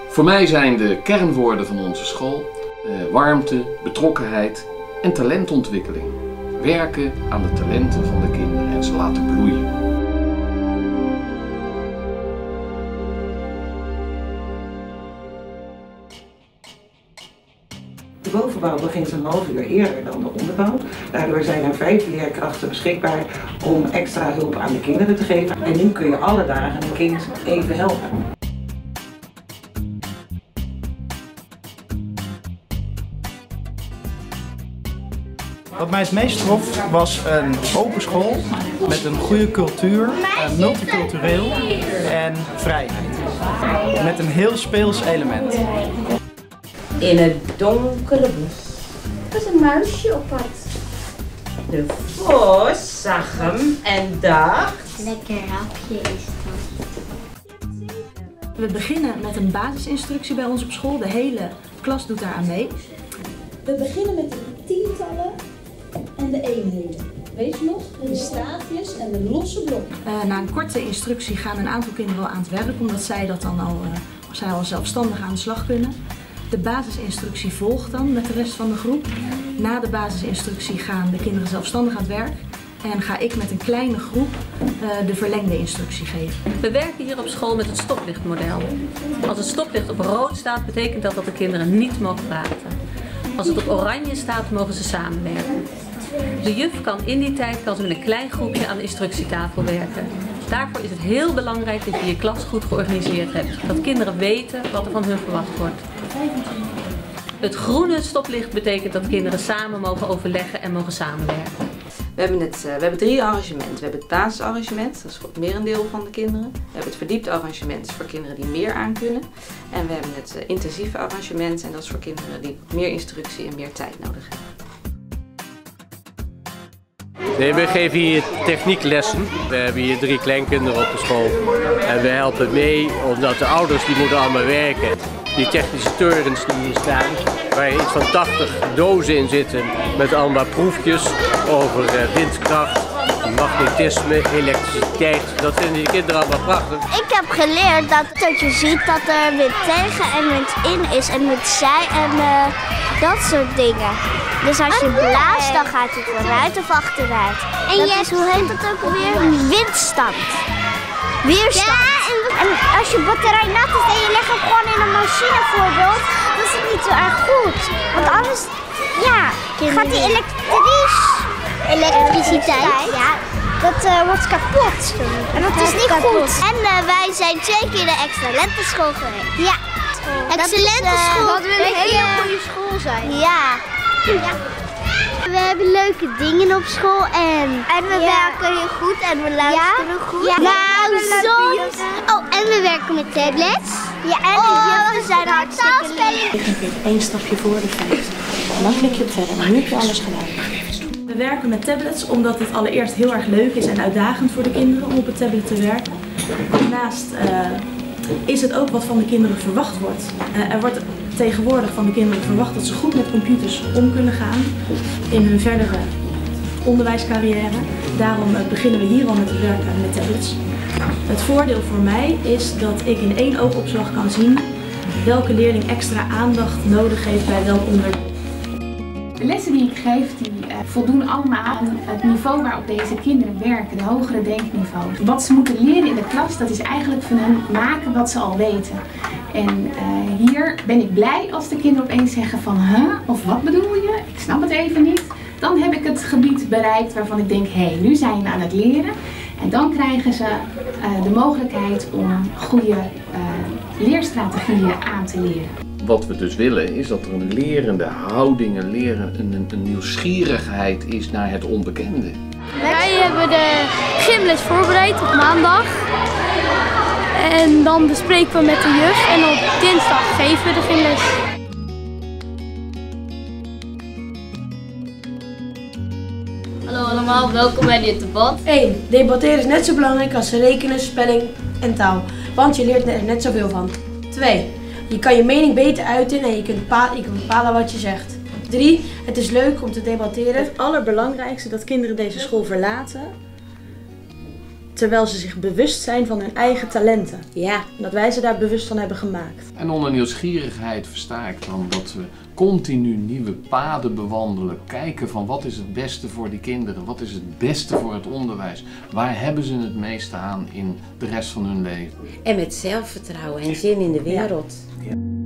Voor mij zijn de kernwoorden van onze school warmte, betrokkenheid en talentontwikkeling. Werken aan de talenten van de kinderen en ze laten bloeien. De bovenbouw begint een half uur eerder dan de onderbouw. Daardoor zijn er 5 leerkrachten beschikbaar om extra hulp aan de kinderen te geven. En nu kun je alle dagen een kind even helpen. Wat mij het meest trof was een open school met een goede cultuur, multicultureel en vrijheid. Met een heel speels element. In het donkere bos was een muisje op pad. De vos zag hem en dacht... Lekker hapje is dat. We beginnen met een basisinstructie bij ons op school. De hele klas doet daar aan mee. We beginnen met de tientallen en de eenheden. Weet je nog? De staafjes en de losse blokken. Na een korte instructie gaan een aantal kinderen wel aan het werk, omdat zij dat dan al zelfstandig aan de slag kunnen. De basisinstructie volgt dan met de rest van de groep. Na de basisinstructie gaan de kinderen zelfstandig aan het werk. En ga ik met een kleine groep de verlengde instructie geven. We werken hier op school met het stoplichtmodel. Als het stoplicht op rood staat, betekent dat de kinderen niet mogen praten. Als het op oranje staat, mogen ze samenwerken. De juf kan in die tijd met een klein groepje aan de instructietafel werken. Daarvoor is het heel belangrijk dat je je klas goed georganiseerd hebt. Dat kinderen weten wat er van hun verwacht wordt. Het groene stoplicht betekent dat kinderen samen mogen overleggen en mogen samenwerken. We hebben 3 arrangementen. We hebben het basisarrangement, dat is voor het merendeel van de kinderen. We hebben het verdiept arrangement, dat is voor kinderen die meer aankunnen. En we hebben het intensieve arrangement en dat is voor kinderen die meer instructie en meer tijd nodig hebben. Nee, we geven hier technieklessen. We hebben hier 3 kleinkinderen op de school. En we helpen mee omdat de ouders die moeten allemaal werken. Die technische torens die hier staan, waar iets van 80 dozen in zitten met allemaal proefjes over windkracht, magnetisme, elektriciteit. Dat vinden die kinderen allemaal prachtig. Ik heb geleerd dat je ziet dat er wind tegen en wind in is en wind zij en dat soort dingen. Dus als je blaast, dan gaat hij vooruit of achteruit. En dat is, hoe heet dat ook alweer? Windstand. Weerstand. Ja, en als je batterij nat is en je legt hem gewoon in een machine bijvoorbeeld, dan is het niet zo erg goed. Want anders, ja, gaat die elektriciteit, ja, dat wordt kapot. En dat is niet goed. En wij zijn 2 keer de excellente school geweest. Ja. Excellente school. Dat wil een hele goede school zijn. Ja. Ja. We hebben leuke dingen op school en we werken heel goed en we luisteren goed. Ja. Nou, soms. Oh, en we werken met tablets. Ja, en de juffen zijn hartstikke lief. Je geeft 1 stapje voor de 50. En dan klik je op verder. Maar nu heb je alles gedaan. We werken met tablets omdat het allereerst heel erg leuk is en uitdagend voor de kinderen om op het tablet te werken. Daarnaast is het ook wat van de kinderen verwacht wordt. Er wordt tegenwoordig van de kinderen verwacht dat ze goed met computers om kunnen gaan in hun verdere onderwijscarrière. Daarom beginnen we hier al met het werken met tablets. Het voordeel voor mij is dat ik in 1 oogopslag kan zien welke leerling extra aandacht nodig heeft bij welk onderwerp. De lessen die ik geef, die voldoen allemaal aan het niveau waarop deze kinderen werken, de hogere denkniveau. Wat ze moeten leren in de klas, dat is eigenlijk van hen maken wat ze al weten. En hier ben ik blij als de kinderen opeens zeggen van, of wat bedoel je? Ik snap het even niet. Dan heb ik het gebied bereikt waarvan ik denk, hé, nu zijn we aan het leren. En dan krijgen ze de mogelijkheid om goede leerstrategieën aan te leren. Wat we dus willen is dat er een lerende houding, een nieuwsgierigheid is naar het onbekende. Wij hebben de gymles voorbereid op maandag. En dan bespreken we met de juf en op dinsdag geven we de gymles. Hallo allemaal, welkom bij dit debat. 1. Debatteren is net zo belangrijk als rekenen, spelling en taal. Want je leert er net zoveel van. 2. Je kan je mening beter uiten en je kunt bepalen wat je zegt. 3. Het is leuk om te debatteren. Het allerbelangrijkste dat kinderen deze school verlaten terwijl ze zich bewust zijn van hun eigen talenten. Ja. En dat wij ze daar bewust van hebben gemaakt. En onder nieuwsgierigheid versta ik dan dat we continu nieuwe paden bewandelen. Kijken van wat is het beste voor die kinderen, wat is het beste voor het onderwijs. Waar hebben ze het meeste aan in de rest van hun leven. En met zelfvertrouwen en zin in de wereld. Ja.